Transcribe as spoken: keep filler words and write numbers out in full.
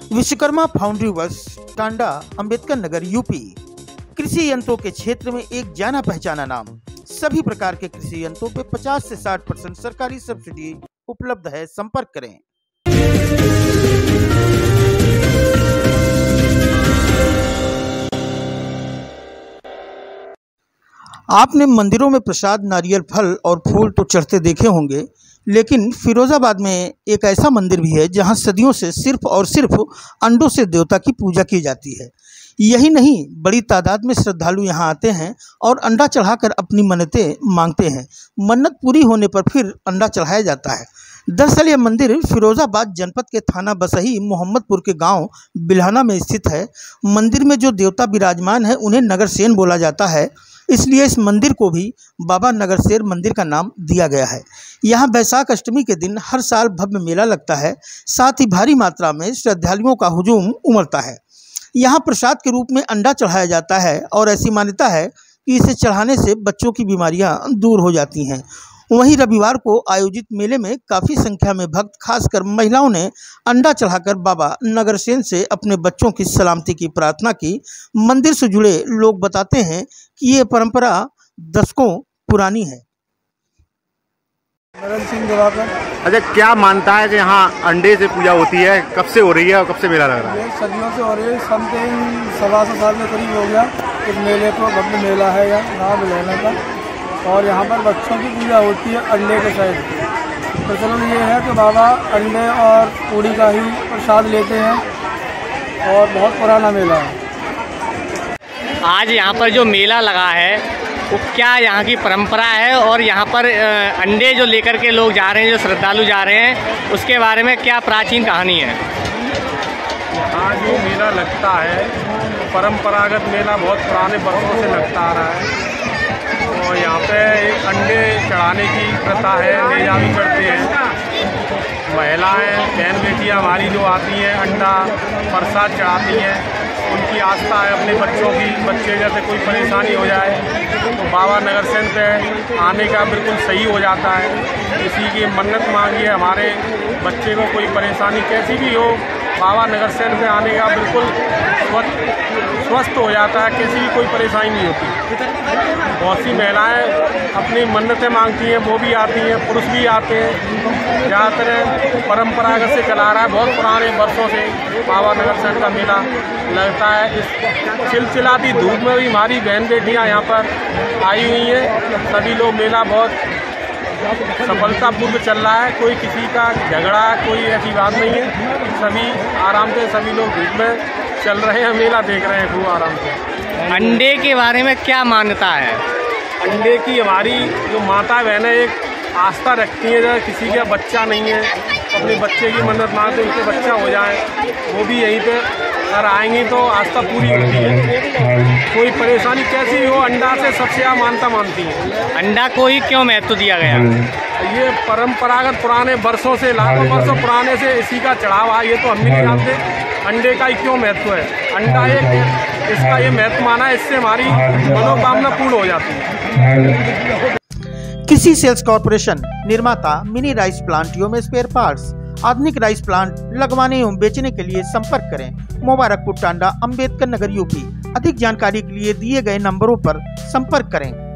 Vishwakarma foundry works, Tanda, Ambedkar Nagar, UP. कृषि यंत्रों के क्षेत्र में एक जाना पहचाना नाम। सभी प्रकार के कृषि यंत्रों पे पचास से साठ परसेंट सरकारी सब्सिडी उपलब्ध है। संपर्क करें। आपने मंदिरों में प्रसाद, नारियल, फल और फूल तो चढ़ते देखे होंगे, लेकिन फिरोजाबाद में एक ऐसा मंदिर भी है जहां सदियों से सिर्फ और सिर्फ अंडों से देवता की पूजा की जाती है। यही नहीं, बड़ी तादाद में श्रद्धालु यहां आते हैं और अंडा चढ़ाकर अपनी मन्नतें मांगते हैं। मन्नत पूरी होने पर फिर अंडा चढ़ाया जाता है। दरअसल यह मंदिर फिरोजाबाद जनपद के थाना बसही मोहम्मदपुर के गांव बिल्हाना में स्थित है। मंदिर में जो देवता विराजमान है उन्हें नगरसेन बोला जाता है, इसलिए इस मंदिर को भी बाबा नगरसेन मंदिर का नाम दिया गया है। यहाँ बैसाख अष्टमी के दिन हर साल भव्य मेला लगता है। साथ ही भारी मात्रा में श्रद्धालुओं का हुजूम उमड़ता है। यहाँ प्रसाद के रूप में अंडा चढ़ाया जाता है और ऐसी मान्यता है कि इसे चढ़ाने से बच्चों की बीमारियाँ दूर हो जाती हैं। वहीं रविवार को आयोजित मेले में काफ़ी संख्या में भक्त, खासकर महिलाओं ने अंडा चढ़ाकर बाबा नगरसेन से अपने बच्चों की सलामती की प्रार्थना की। मंदिर से जुड़े लोग बताते हैं कि ये परंपरा दशकों पुरानी है। अच्छा, क्या मानता है कि यहाँ अंडे से पूजा होती है? कब से हो रही है और कब से मेला लग रहा है? सदियों से हो रही है। समथिंग सवा सौ साल के करीब हो गया इस मेले को। भव्य मेला है यहाँ नाम लेने का, और यहाँ पर बच्चों की पूजा होती है अंडे के साइड। प्रचलन ये है कि बाबा अंडे और पूड़ी का ही प्रसाद लेते हैं और बहुत पुराना मेला है। आज यहाँ पर जो मेला लगा है वो क्या यहाँ की परंपरा है, और यहाँ पर अंडे जो लेकर के लोग जा रहे हैं, जो श्रद्धालु जा रहे हैं, उसके बारे में क्या प्राचीन कहानी है? यहाँ जो मेला लगता है परंपरागत मेला बहुत पुराने वर्षों से लगता आ रहा है। और यहाँ पे एक अंडे चढ़ाने की प्रथा है, नेजा भी चढ़ते हैं। महिलाएं, बहन बेटियाँ हमारी जो आती हैं अंडा प्रसाद चढ़ाती हैं। उनकी आस्था है अपने बच्चों की, बच्चे जैसे कोई परेशानी हो जाए तो बाबा नगरसेन पे आने का बिल्कुल सही हो जाता है। किसी की मन्नत मांगी है, हमारे बच्चे को कोई परेशानी कैसी भी हो, बाबा नगरसेन पे आने का बिल्कुल स्वस्थ हो जाता है, कैसी भी कोई परेशानी नहीं होती। बहुत सी महिलाएं अपनी मन्नतें मांगती हैं, वो भी आती हैं, पुरुष भी आते हैं। ज़्यादातर परंपरागत से चला रहा है, बहुत पुराने वर्षों से बाबा नगरसेन का मेला लगता है। इस चिलचिलाती धूप में भी हमारी बहन बेटियाँ यहाँ पर आई हुई हैं। सभी लोग मेला बहुत सफलतापूर्वक चल रहा है, कोई किसी का झगड़ा, कोई ऐसी बात नहीं है। सभी आराम से, सभी लोग धूप में चल रहे हैं, मेला देख रहे हैं खूब आराम से। अंडे के बारे में क्या मान्यता है? अंडे की हमारी जो माता बहनें एक आस्था रखती हैं, जब किसी का बच्चा नहीं है अपने बच्चे की मन्नत मांगते उनके बच्चा हो जाए, वो भी यहीं पे अगर आएंगी तो आस्था पूरी होती है। कोई परेशानी कैसी भी हो, अंडा से सबसे ज़्यादा मानता मानती है। अंडा को ही क्यों महत्व दिया गया? ये परंपरागत पुराने वर्षों से, लाखों वर्षों पुराने से इसी का चढ़ावा, ये तो हम भी नहीं जानते अंडे का ही क्यों महत्व है। अंडा एक इसका ये महत्व माना है, इससे हमारी मनोकामना पूर्ण हो जाती है। कृषि सेल्स कॉर्पोरेशन, निर्माता मिनी राइस प्लांट एवं स्पेयर पार्ट्स। आधुनिक राइस प्लांट लगवाने एवं बेचने के लिए संपर्क करें। मुबारकपुर, टांडा, अंबेडकर नगर, यूपी। अधिक जानकारी के लिए दिए गए नंबरों पर संपर्क करें।